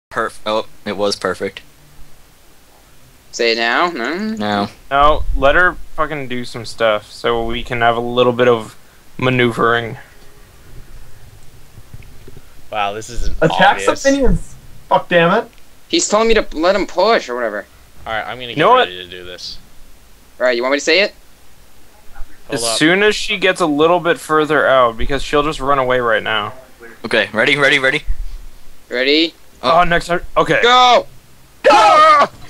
Oh, it was perfect. Say it now. No. No. No, let her fucking do some stuff so we can have a little bit of maneuvering. Wow, this isn't Attack obvious. some minions. Fuck damn it. He's telling me to let him push or whatever. Alright, I'm gonna get know what? ready to do this. Alright, you want me to say it? Hold As up. soon as she gets a little bit further out, because she'll just run away right now. Okay, ready? Ready? Oh, next time. Okay. Go! Go!